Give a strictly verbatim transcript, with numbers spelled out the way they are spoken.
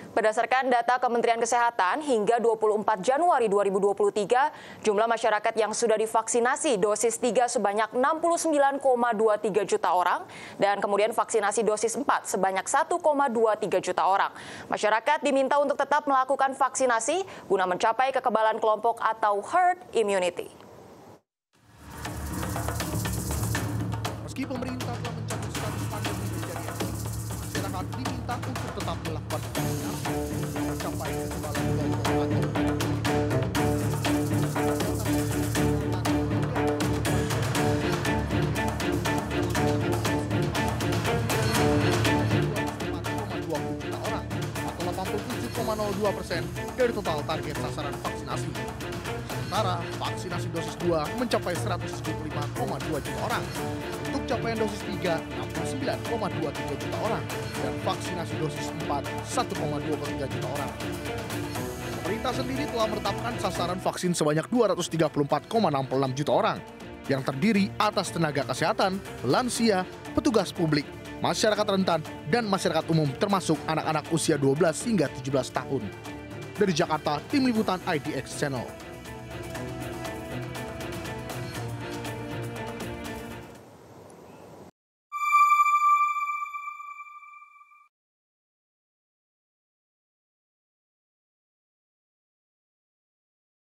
Berdasarkan data Kementerian Kesehatan, hingga dua puluh empat Januari dua ribu dua puluh tiga, jumlah masyarakat yang sudah divaksinasi dosis tiga sebanyak enam puluh sembilan koma dua tiga juta orang, dan kemudian vaksinasi dosis empat sebanyak satu koma dua tiga juta orang. Masyarakat diminta untuk tetap melakukan vaksinasi guna mencapai kekebalan kelompok atau herd immunity. Meski pemerintah telah mencabut status pandemi menjadi endemi, masyarakat diminta untuk tetap melakukan vaksinasi mencapai kekebalan kelompok atau delapan puluh tujuh koma nol dua persen dari total target sasaran vaksinasi. Sementara vaksinasi dosis dua mencapai seratus tujuh puluh lima koma dua juta orang. Untuk capaian dosis tiga, enam puluh sembilan koma dua tiga juta orang. Dan vaksinasi dosis empat, satu koma dua tiga juta orang. Pemerintah sendiri telah menetapkan sasaran vaksin sebanyak dua ratus tiga puluh empat koma enam puluh enam juta orang, yang terdiri atas tenaga kesehatan, lansia, petugas publik, masyarakat rentan, dan masyarakat umum termasuk anak-anak usia dua belas hingga tujuh belas tahun. Dari Jakarta, Tim Liputan I D X Channel.